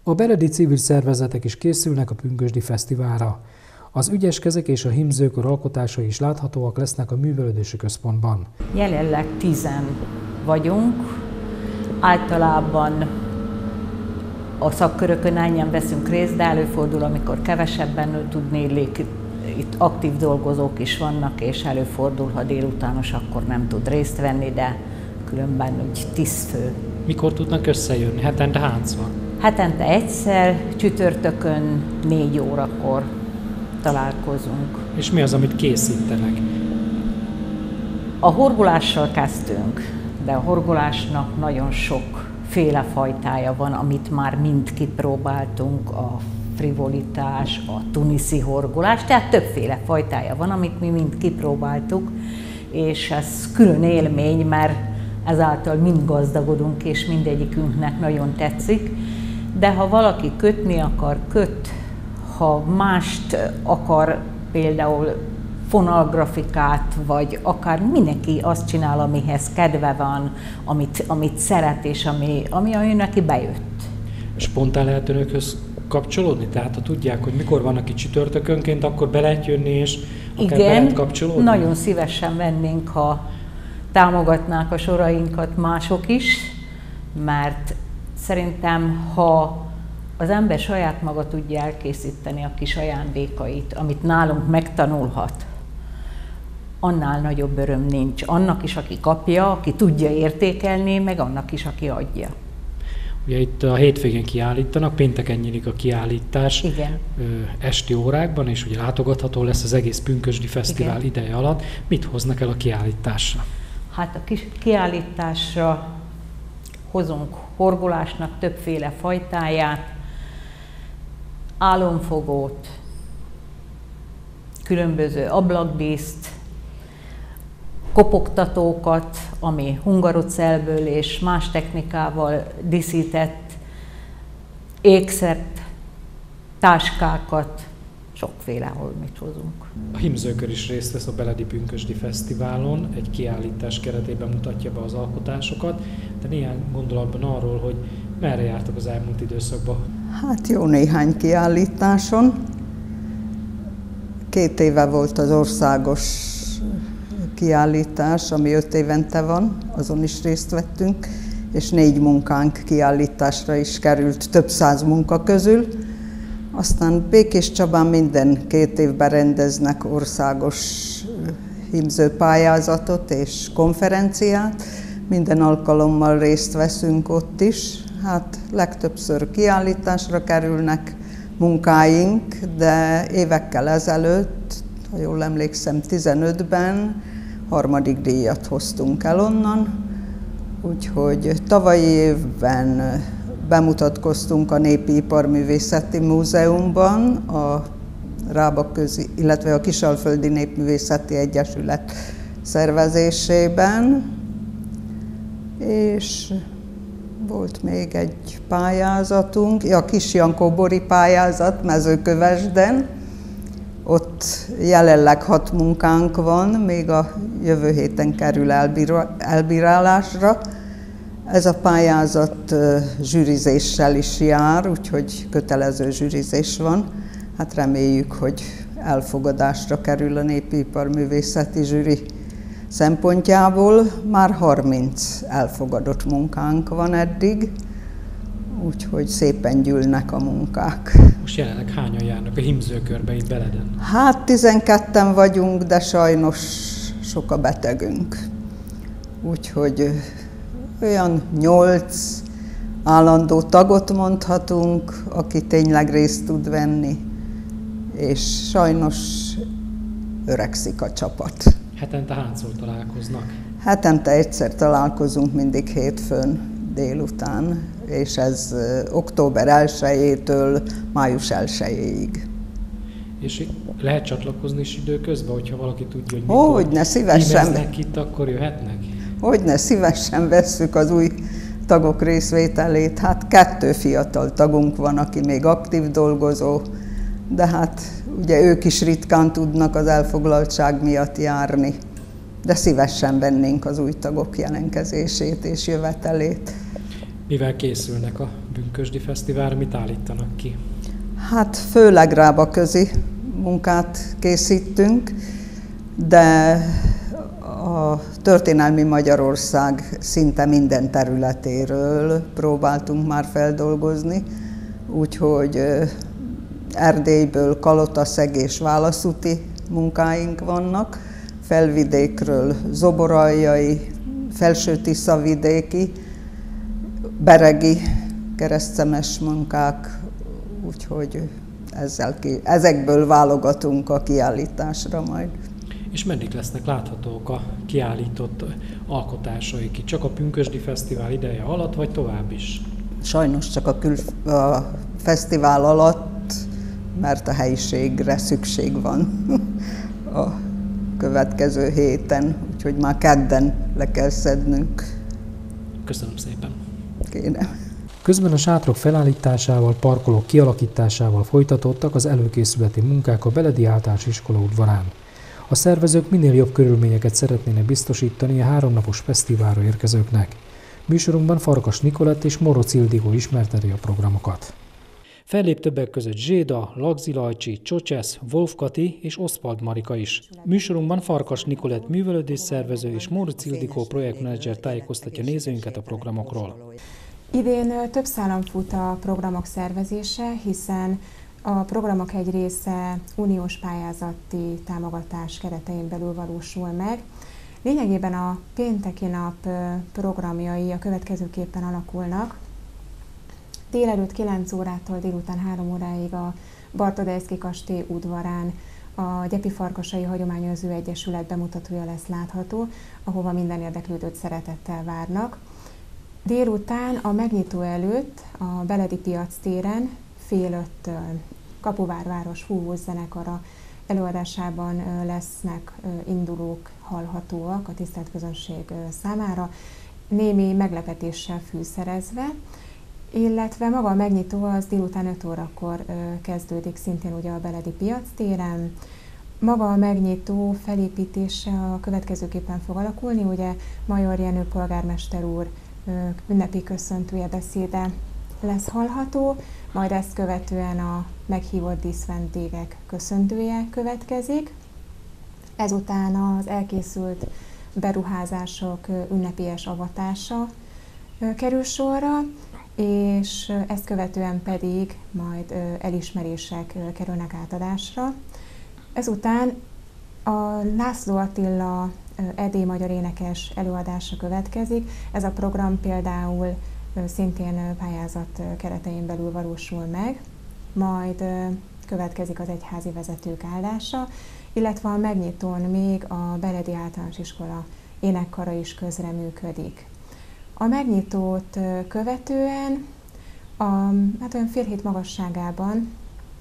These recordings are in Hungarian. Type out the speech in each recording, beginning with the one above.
A beledi civil szervezetek is készülnek a Pünkösdi Fesztiválra. Az ügyes kezek és a hímzőkör alkotásai is láthatóak lesznek a művelődési központban. Jelenleg 10 vagyunk. Általában a szakkörökön ennyien veszünk részt, de előfordul, amikor kevesebben tudnélik, itt aktív dolgozók is vannak, és előfordul, ha délutános, akkor nem tud részt venni, de különben úgy 10 fő. Mikor tudnak összejönni? Hetente hányszor? Hetente egyszer, csütörtökön 4 órakor találkozunk. És mi az, amit készítenek? A horgolással kezdtünk, de a horgolásnak nagyon sokféle fajtája van, amit már mind kipróbáltunk, a frivolitás, a tuniszi horgolás, tehát többféle fajtája van, amit mi mind kipróbáltuk, és ez külön élmény, mert ezáltal mind gazdagodunk, és mindegyikünknek nagyon tetszik. De ha valaki kötni akar, köt, ha mást akar, például fonalgrafikát, vagy akár mindenki azt csinál, amihez kedve van, amit szeret, és ami neki bejött. Spontán lehet önökhöz kapcsolódni? Tehát ha tudják, hogy mikor vannak itt csütörtökönként, akkor be lehet jönni, és akár be lehet kapcsolódni? Nagyon szívesen vennénk, ha támogatnák a sorainkat mások is, mert szerintem, ha az ember saját maga tudja elkészíteni a kis ajándékait, amit nálunk megtanulhat, annál nagyobb öröm nincs. Annak is, aki kapja, aki tudja értékelni, meg annak is, aki adja. Ugye itt a hétvégén kiállítanak, pénteken nyílik a kiállítás. Igen. Esti órákban, és ugye látogatható lesz az egész Pünkösdi Fesztivál Igen. ideje alatt. Mit hoznak el a kiállításra? Hát a kis kiállításra hozunk horgolásnak többféle fajtáját, álomfogót, különböző ablakdíszt, kopogtatókat, ami hungarocellből és más technikával díszített, ékszert, táskákat, sokféle mit hozunk. A hímzőkör is részt vesz a Beledi Pünkösdi Fesztiválon, egy kiállítás keretében mutatja be az alkotásokat, de néhány gondolatban arról, hogy merre jártak az elmúlt időszakban. Hát jó néhány kiállításon. 2 éve volt az országos kiállítás, ami 5 évente van, azon is részt vettünk, és 4 munkánk kiállításra is került több 100 munka közül. Aztán Békéscsabán minden 2 évben rendeznek országos hímzőpályázatot és konferenciát. Minden alkalommal részt veszünk ott is. Hát legtöbbször kiállításra kerülnek munkáink, de évekkel ezelőtt, ha jól emlékszem, 15-ben 3. díjat hoztunk el onnan. Úgyhogy tavalyi évben bemutatkoztunk a Népi Iparművészeti Múzeumban, a Rábaközi, illetve a Kisalföldi Népművészeti Egyesület szervezésében, és volt még egy pályázatunk, a Kisjankó-bori pályázat Mezőkövesden. Ott jelenleg 6 munkánk van, még a jövő héten kerül elbírálásra. Ez a pályázat zsűrizéssel is jár, úgyhogy kötelező zsűrizés van. Hát reméljük, hogy elfogadásra kerül a Népi Iparművészeti Zsűri szempontjából. Már 30 elfogadott munkánk van eddig, úgyhogy szépen gyűlnek a munkák. Most jelenleg hányan járnak a hímzőkörbe itt Beleden? Hát 12-en vagyunk, de sajnos sok a betegünk. Úgyhogy olyan 8 állandó tagot mondhatunk, aki tényleg részt tud venni, és sajnos öregszik a csapat. Hetente hányszor találkoznak? Hetente egyszer találkozunk, mindig hétfőn délután, és ez október 1-től május 1-ig. És lehet csatlakozni is időközben, hogyha valaki tudja, hogy Hogyne, szívesen. hímeznek itt, akkor jöhetnek? Hogyne, szívesen vesszük az új tagok részvételét. Hát 2 fiatal tagunk van, aki még aktív dolgozó, de hát ugye ők is ritkán tudnak az elfoglaltság miatt járni. De szívesen vennénk az új tagok jelentkezését és jövetelét. Mivel készülnek a Pünkösdi Fesztiválra, mit állítanak ki? Hát főleg rábaközi munkát készítünk, de a történelmi Magyarország szinte minden területéről próbáltunk már feldolgozni, úgyhogy Erdélyből Kalotaszeg és Válaszúti munkáink vannak, Felvidékről Zoboraljai, Felső-Tiszavidéki, beregi keresztszemes munkák, úgyhogy ezekből válogatunk a kiállításra majd. És meddig lesznek láthatók a kiállított alkotásaik? Csak a Pünkösdi Fesztivál ideje alatt, vagy tovább is? Sajnos csak a fesztivál alatt, mert a helyiségre szükség van a következő héten, úgyhogy már kedden le kell szednünk. Köszönöm szépen! Kérem. Közben a sátrok felállításával, parkolók kialakításával folytatódtak az előkészületi munkák a Beledi Általános Iskola udvarán. A szervezők minél jobb körülményeket szeretnének biztosítani a 3 napos fesztiválra érkezőknek. Műsorunkban Farkas Nikolett és Moroz Ildikó ismerteti a programokat. Fellép többek között Zséda, Lagzi Lajcsi, Csocsesz, Wolf Kati és Oszpald Marika is. Műsorunkban Farkas Nikolett művelődésszervező és Moroz Ildikó projektmenedzser tájékoztatja nézőinket a programokról. Idén több szálon fut a programok szervezése, hiszen a programok egy része uniós pályázati támogatás keretein belül valósul meg. Lényegében a pénteki nap programjai a következőképpen alakulnak. Délelőtt 9 órától délután 3 óráig a Bartodejszki kastély udvarán a Gyepi Farkasai Hagyományőrző Egyesület bemutatója lesz látható, ahova minden érdeklődőt szeretettel várnak. Délután a megnyitó előtt a Beledi Piac téren fél 5-től Kapuvár város fúvózenekara előadásában lesznek indulók hallhatóak a tisztelt közönség számára, némi meglepetéssel fűszerezve, illetve maga a megnyitó az délután 5 órakor kezdődik szintén ugye a Beledi Piac téren. Maga a megnyitó felépítése a következőképpen fog alakulni, ugye Major Jenő polgármester úr ünnepi köszöntője beszéde lesz hallható, majd ezt követően a meghívott díszvendégek köszöntője következik. Ezután az elkészült beruházások ünnepélyes avatása kerül sorra, és ezt követően pedig majd elismerések kerülnek átadásra. Ezután a László Attila erdélyi magyar énekes előadása következik. Ez a program például szintén pályázat keretein belül valósul meg, majd következik az egyházi vezetők áldása, illetve a megnyitón még a Beledi Általános Iskola énekkara is közreműködik. A megnyitót követően hát olyan fél hét magasságában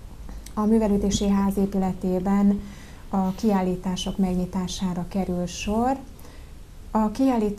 a Művelődési Ház épületében a kiállítások megnyitására kerül sor. A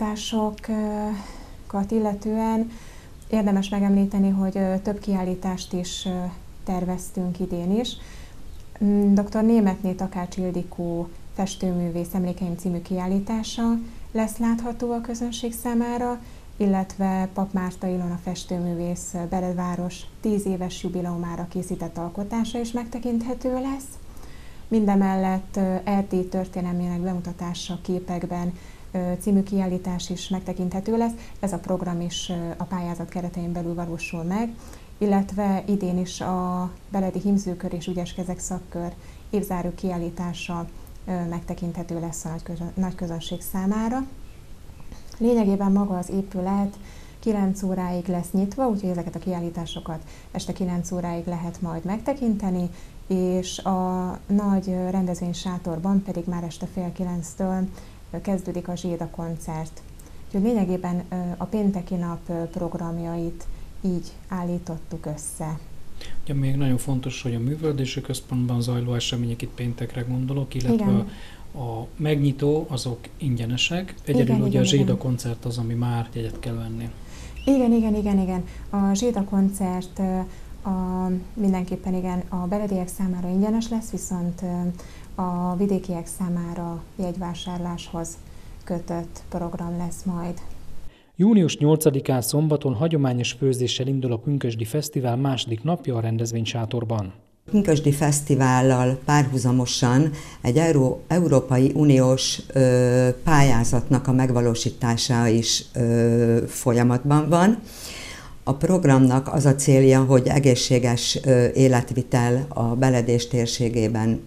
kiállításokat illetően érdemes megemlíteni, hogy több kiállítást is terveztünk idén is. Dr. Németné Takács Ildikó festőművész emlékeim című kiállítása lesz látható a közönség számára, illetve Pap Márta Ilona festőművész Beledváros 10 éves jubileumára készített alkotása is megtekinthető lesz. Mindemellett Erdély történelmének bemutatása képekben című kiállítás is megtekinthető lesz. Ez a program is a pályázat keretein belül valósul meg, illetve idén is a Beledi Hímzőkör és Ügyes Kezek szakkör évzáró kiállítása megtekinthető lesz a nagy közönség számára. Lényegében maga az épület 9 óráig lesz nyitva, úgyhogy ezeket a kiállításokat este 9 óráig lehet majd megtekinteni, és a nagy rendezvénysátorban pedig már este fél 9-től kezdődik a Zséda koncert. Úgyhogy lényegében a pénteki nap programjait így állítottuk össze. Ugye még nagyon fontos, hogy a Művelődési Központban zajló események, itt péntekre gondolok, illetve a megnyitó azok ingyenesek. Egyedül ugye a Zséda koncert az, ami már jegyet kell venni. Igen. A Zséda koncert mindenképpen igen, a belediek számára ingyenes lesz, viszont a vidékiek számára jegyvásárláshoz kötött program lesz majd. Június 8-án szombaton hagyományos főzéssel indul a Pünkösdi Fesztivál második napja a rendezvénysátorban. A Pünkösdi Fesztivállal párhuzamosan egy Európai Uniós pályázatnak a megvalósítása is folyamatban van. A programnak az a célja, hogy egészséges életvitel a Beledés térségében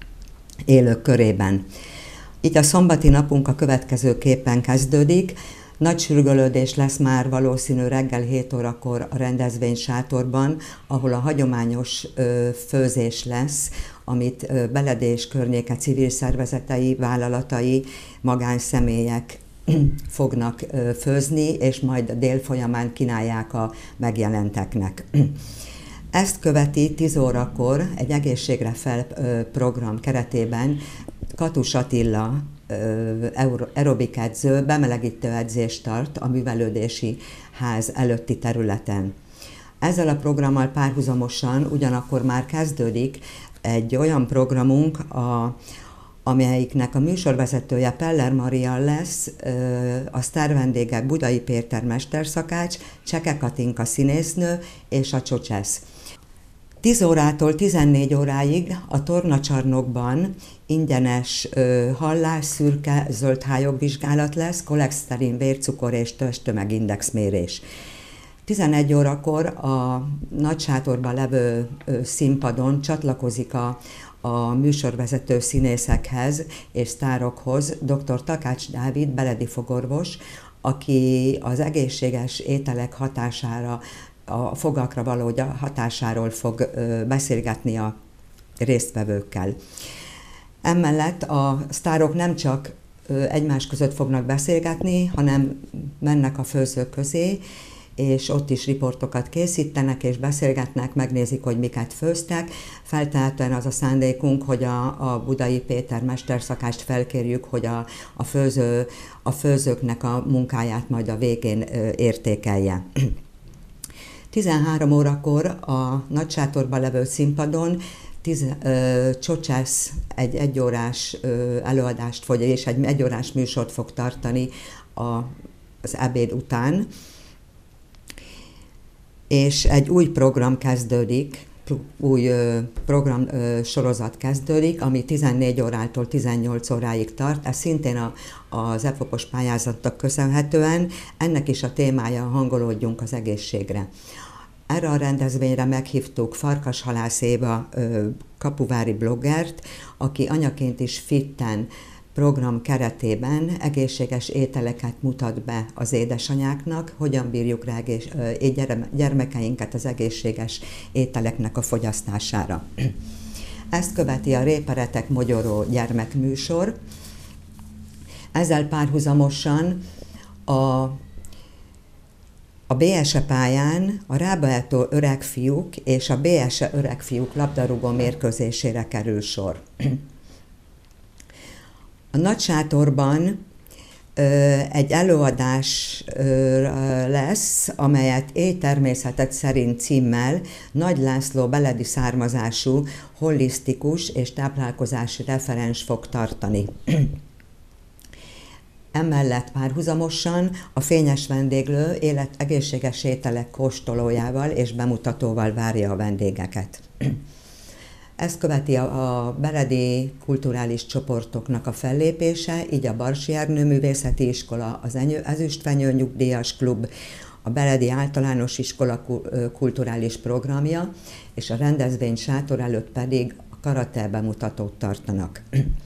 élők körében. Így a szombati napunk a következőképpen kezdődik. Nagy sürgölődés lesz már valószínű reggel 7 órakor a rendezvénysátorban, ahol a hagyományos főzés lesz, amit Beledés környéke civil szervezetei, vállalatai, magánszemélyek fognak főzni, és majd a dél folyamán kínálják a megjelenteknek. Ezt követi 10 órakor egy egészségre fel program keretében Katus Attila aerobik edző bemelegítő edzést tart a művelődési ház előtti területen. Ezzel a programmal párhuzamosan ugyanakkor már kezdődik egy olyan programunk, amelyiknek a műsorvezetője Peller Maria lesz, a sztárvendégek Budai Péter mesterszakács, Cseke Katinka színésznő és a Csocsesz. 10 órától 14 óráig a tornacsarnokban ingyenes hallás, szürke, zöld hályogvizsgálat lesz, koleszterin, vércukor és tömegindexmérés. 11 órakor a nagysátorban levő színpadon csatlakozik a műsorvezető színészekhez és sztárokhoz dr. Takács Dávid, beledi fogorvos, aki az egészséges ételek hatására, a fogakra való hatásáról fog beszélgetni a résztvevőkkel. Emellett a sztárok nem csak egymás között fognak beszélgetni, hanem mennek a főzők közé, és ott is riportokat készítenek, és beszélgetnek, megnézik, hogy miket főztek. Feltehetően az a szándékunk, hogy a Budai Péter mesterszakást felkérjük, hogy a főzőknek a munkáját majd a végén értékelje. 13 órakor a nagysátorban levő színpadon Csocsesz egy egyórás előadást és egy egyórás műsort fog tartani az ebéd után, és egy új program kezdődik, új program sorozat kezdődik, ami 14 órától 18 óráig tart. Ez szintén az EFOP-os pályázatnak köszönhetően. Ennek is a témája Hangolódjunk az egészségre. Erre a rendezvényre meghívtuk Farkashalász Éva kapuvári bloggert, aki anyaként is fitten program keretében egészséges ételeket mutat be az édesanyáknak, hogyan bírjuk rá gyermekeinket az egészséges ételeknek a fogyasztására. Ezt követi a Réperetek Mogyoró gyermekműsor. Ezzel párhuzamosan a BSE pályán a Rábaetó öregfiúk és a BSE öregfiúk labdarúgó mérkőzésére kerül sor. A nagysátorban egy előadás lesz, amelyet Éjtermészeted szerint címmel Nagy László beledi származású, holisztikus és táplálkozási referens fog tartani. Emellett párhuzamosan a fényes vendéglő egészséges ételek kóstolójával és bemutatóval várja a vendégeket. Ezt követi a beledi kulturális csoportoknak a fellépése, így a Barsi Ernő Művészeti Iskola, az Ezüstfenyő Nyugdíjas Klub, a Beledi Általános Iskola kulturális programja, és a rendezvény sátor előtt pedig a karate bemutatót tartanak.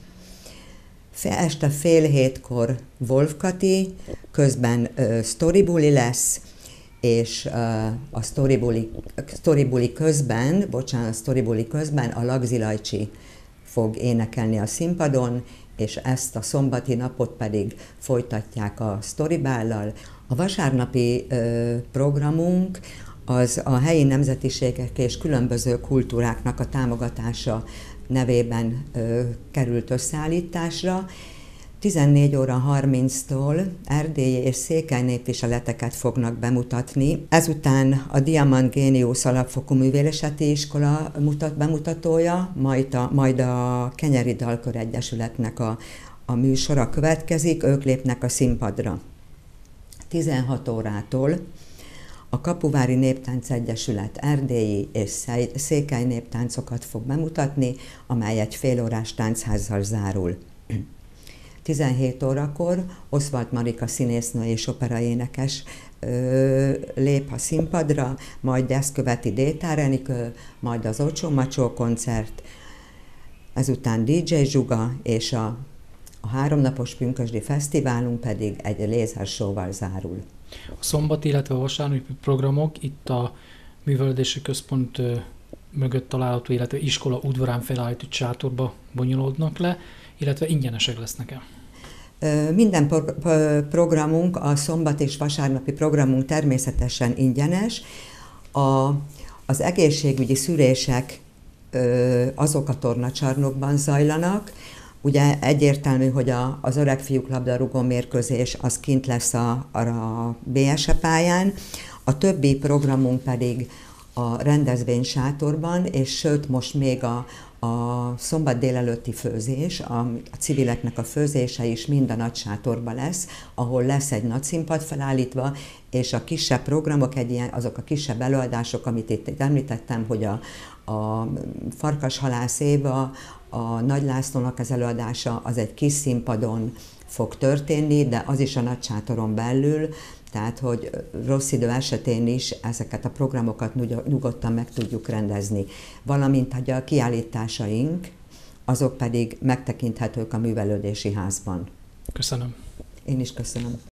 Este 6:30 Wolf-Kati, közben sztoribuli lesz, és a sztoribuli közben a Lagzi Lajcsi fog énekelni a színpadon, és ezt a szombati napot pedig folytatják a sztoribállal. A vasárnapi programunk az a helyi nemzetiségek és különböző kultúráknak a támogatása nevében került összeállításra. 14 óra 30-tól erdélyi és székely népviseleteket fognak bemutatni. Ezután a Diamant Géniusz alapfokú művészeti iskola bemutatója, majd a Kenyeri Dalkör Egyesületnek a műsora következik, ők lépnek a színpadra. 16 órától a Kapuvári Néptánc Egyesület erdélyi és székely néptáncokat fog bemutatni, amely egy félórás táncházzal zárul. 17 órakor Oswald Marika színésznő és operaénekes lép a színpadra, majd ezt követi Détár Enikő, majd az Ocsó Macsó koncert, ezután DJ Zsuga, és a 3 napos pünkösdi fesztiválunk pedig egy lézershow-val zárul. A szombat, illetve a vasárnapi programok itt a Művelődési Központ mögött található, illetve iskola udvarán felállított sátorba bonyolódnak le, illetve ingyenesek lesznek-e? Minden programunk, a szombat és vasárnapi programunk természetesen ingyenes. Az egészségügyi szűrések azok a tornacsarnokban zajlanak. Ugye egyértelmű, hogy az öreg fiúk labdarúgó mérkőzés az kint lesz a BSE pályán, a többi programunk pedig a rendezvénysátorban, és sőt most még a szombat délelőtti főzés, a civileknek a főzése is mind a nagy sátorban lesz, ahol lesz egy nagy színpad felállítva, és a kisebb programok, azok a kisebb előadások, amit itt említettem, hogy a Farkashalász Éva, a Nagy Lászlónak az előadása, az egy kis színpadon fog történni, de az is a nagy sátoron belül, tehát hogy rossz idő esetén is ezeket a programokat nyugodtan meg tudjuk rendezni. Valamint hogy a kiállításaink, azok pedig megtekinthetők a Művelődési Házban. Köszönöm. Én is köszönöm.